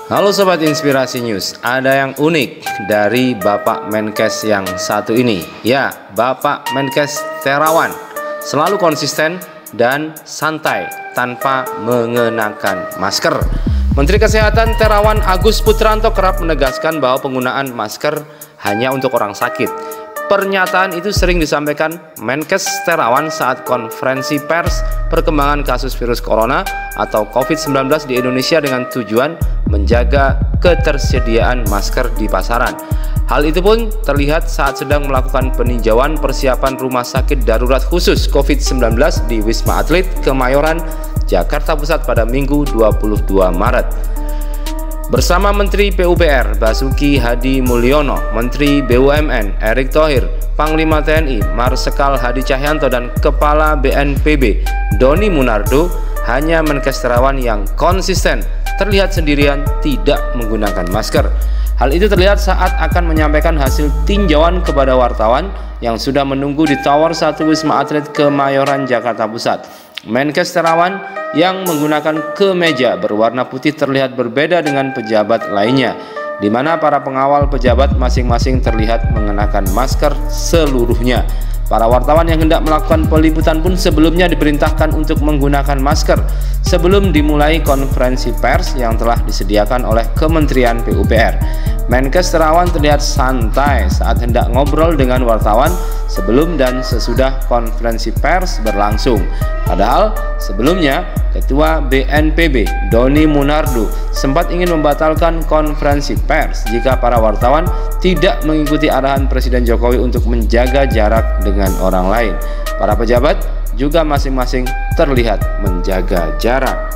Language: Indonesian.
Halo Sobat Inspirasi News, ada yang unik dari Bapak Menkes yang satu ini. Ya, Bapak Menkes Terawan selalu konsisten dan santai tanpa mengenakan masker. Menteri Kesehatan Terawan Agus Putranto kerap menegaskan bahwa penggunaan masker hanya untuk orang sakit. Pernyataan itu sering disampaikan Menkes Terawan saat konferensi pers perkembangan kasus virus corona atau COVID-19 di Indonesia dengan tujuan menjaga ketersediaan masker di pasaran. Hal itu pun terlihat saat sedang melakukan peninjauan persiapan rumah sakit darurat khusus COVID-19 di Wisma Atlet Kemayoran, Jakarta Pusat pada Minggu 22 Maret. Bersama Menteri PUPR Basuki Hadi Mulyono, Menteri BUMN Erick Thohir, Panglima TNI Marsikal Hadi Cahyanto dan Kepala BNPB Doni Munardo, hanya Menkes Terawan yang konsisten terlihat sendirian tidak menggunakan masker. Hal itu terlihat saat akan menyampaikan hasil tinjauan kepada wartawan yang sudah menunggu di Tower 1 Wisma Atlet Kemayoran, Jakarta Pusat. Menkes Terawan yang menggunakan kemeja berwarna putih terlihat berbeda dengan pejabat lainnya, di mana para pengawal pejabat masing-masing terlihat mengenakan masker seluruhnya. Para wartawan yang hendak melakukan peliputan pun sebelumnya diperintahkan untuk menggunakan masker sebelum dimulai konferensi pers yang telah disediakan oleh Kementerian PUPR. Menkes Terawan terlihat santai saat hendak ngobrol dengan wartawan sebelum dan sesudah konferensi pers berlangsung. Padahal sebelumnya Ketua BNPB Doni Munardo sempat ingin membatalkan konferensi pers jika para wartawan tidak mengikuti arahan Presiden Jokowi untuk menjaga jarak dengan orang lain. Para pejabat juga masing-masing terlihat menjaga jarak.